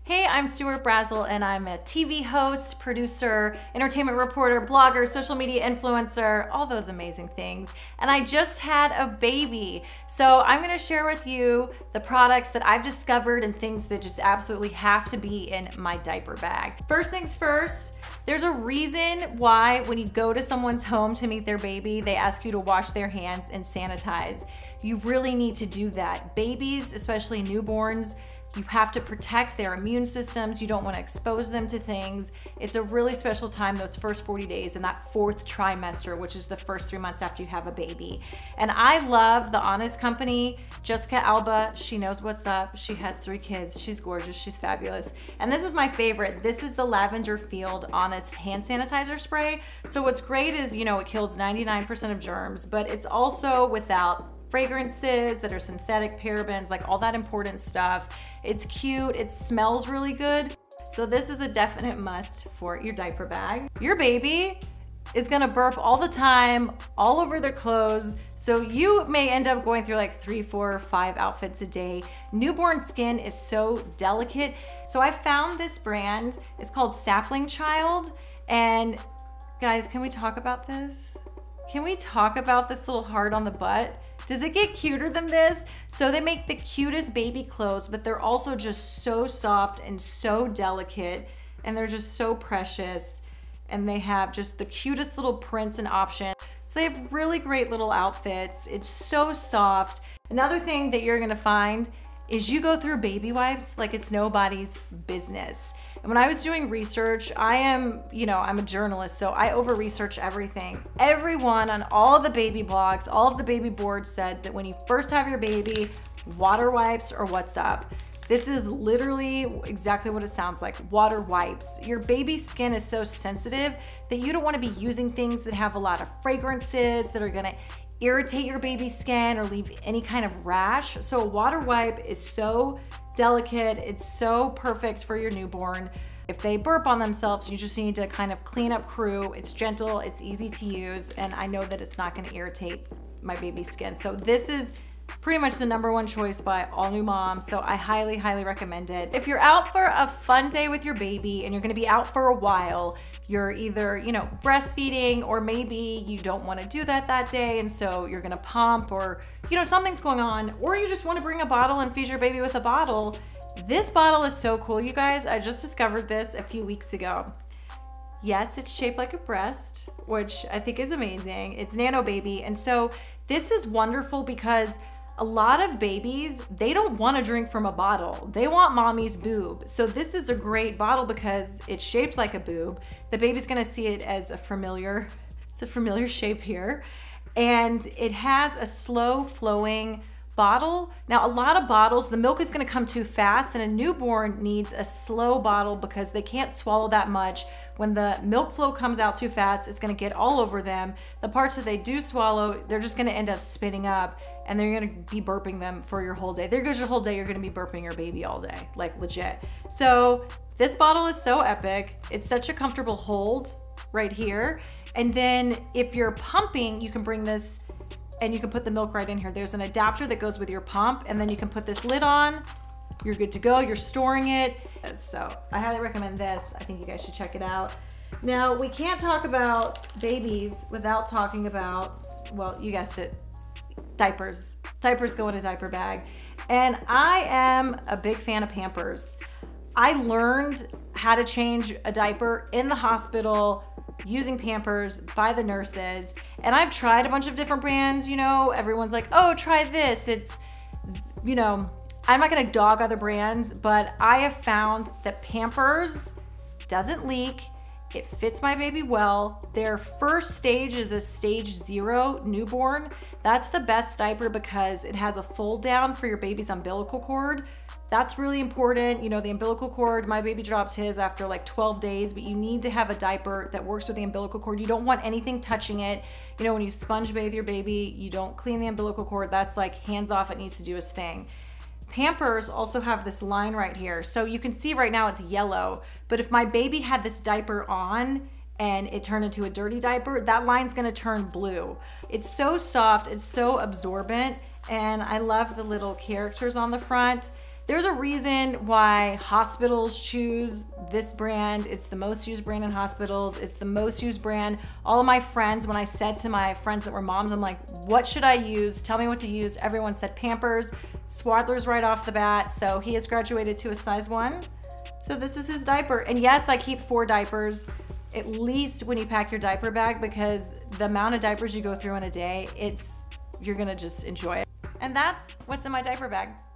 Hey, I'm Stuart Brazell, and I'm a TV host, producer, entertainment reporter, blogger, social media influencer, all those amazing things. And I just had a baby. So I'm gonna share with you the products that I've discovered and things that just absolutely have to be in my diaper bag. First things first, there's a reason why when you go to someone's home to meet their baby, they ask you to wash their hands and sanitize. You really need to do that. Babies, especially newborns, you have to protect their immune systems. You don't want to expose them to things. It's a really special time, those first 40 days and that fourth trimester, which is the first 3 months after you have a baby. And I love the Honest Company, Jessica Alba. She knows what's up. She has 3 kids. She's gorgeous. She's fabulous. And this is my favorite. This is the Lavender Field Honest hand sanitizer spray. So what's great is, it kills 99% of germs, but it's also without fragrances that are synthetic, parabens, like all that important stuff. It's cute, it smells really good. So this is a definite must for your diaper bag. Your baby is gonna burp all the time, all over their clothes. So you may end up going through like 3, 4, 5 outfits a day. Newborn skin is so delicate. So I found this brand, it's called Sapling Child. And guys, can we talk about this? Can we talk about this little heart on the butt? Does it get cuter than this? So they make the cutest baby clothes, but they're also just so soft and so delicate, and they're just so precious. And they have just the cutest little prints and options. So they have really great little outfits. It's so soft. Another thing that you're gonna find is you go through baby wipes like it's nobody's business. And when I was doing research, I'm a journalist, so I over-research everything. Everyone on all the baby blogs, all of the baby boards said that when you first have your baby, water wipes are what's up. This is literally exactly what it sounds like, water wipes. Your baby's skin is so sensitive that you don't wanna be using things that have a lot of fragrances that are gonna irritate your baby's skin or leave any kind of rash. So a water wipe is so delicate. It's so perfect for your newborn. If they burp on themselves, you just need to kind of clean up crew. It's gentle, it's easy to use, and I know that it's not gonna irritate my baby's skin. So this is pretty much the #1 choice by all new moms, so I highly, highly recommend it. If you're out for a fun day with your baby and you're gonna be out for a while, you're either, breastfeeding, or maybe you don't wanna do that day, and so you're gonna pump, or, something's going on, or you just wanna bring a bottle and feed your baby with a bottle. This bottle is so cool, you guys. I just discovered this a few weeks ago. Yes, it's shaped like a breast, which I think is amazing. It's Nano Baby, and so this is wonderful because a lot of babies, they don't want to drink from a bottle. They want mommy's boob. So this is a great bottle because it's shaped like a boob. The baby's gonna see it as it's a familiar shape here. And it has a slow flowing bottle. Now, a lot of bottles, the milk is gonna come too fast, and a newborn needs a slow bottle because they can't swallow that much. When the milk flow comes out too fast, it's gonna get all over them. The parts that they do swallow, they're just gonna end up spitting up, and they're gonna be burping them for your whole day. There goes your whole day, you're gonna be burping your baby all day, like legit. So this bottle is so epic. It's such a comfortable hold right here. And then if you're pumping, you can bring this and you can put the milk right in here. There's an adapter that goes with your pump, and then you can put this lid on. You're good to go, you're storing it. So I highly recommend this. I think you guys should check it out. Now, we can't talk about babies without talking about, well, you guessed it, diapers. Diapers go in a diaper bag. And I am a big fan of Pampers. I learned how to change a diaper in the hospital using Pampers by the nurses. And I've tried a bunch of different brands, everyone's like, oh, try this. It's, I'm not gonna dog other brands, but I have found that Pampers doesn't leak. It fits my baby well. Their first stage is a stage 0 newborn. That's the best diaper because it has a fold down for your baby's umbilical cord. That's really important. The umbilical cord, my baby dropped his after like 12 days, but you need to have a diaper that works with the umbilical cord. You don't want anything touching it. When you sponge bathe your baby, you don't clean the umbilical cord. That's like hands off, it needs to do its thing. Pampers also have this line right here. So you can see right now it's yellow, but if my baby had this diaper on and it turned into a dirty diaper, that line's gonna turn blue. It's so soft, it's so absorbent, and I love the little characters on the front. There's a reason why hospitals choose this brand. It's the most used brand in hospitals. It's the most used brand. All of my friends, when I said to my friends that were moms, I'm like, what should I use? Tell me what to use. Everyone said Pampers, Swaddlers right off the bat. So he has graduated to a size 1. So this is his diaper. And yes, I keep 4 diapers, at least when you pack your diaper bag, because the amount of diapers you go through in a day, you're gonna just enjoy it. And that's what's in my diaper bag.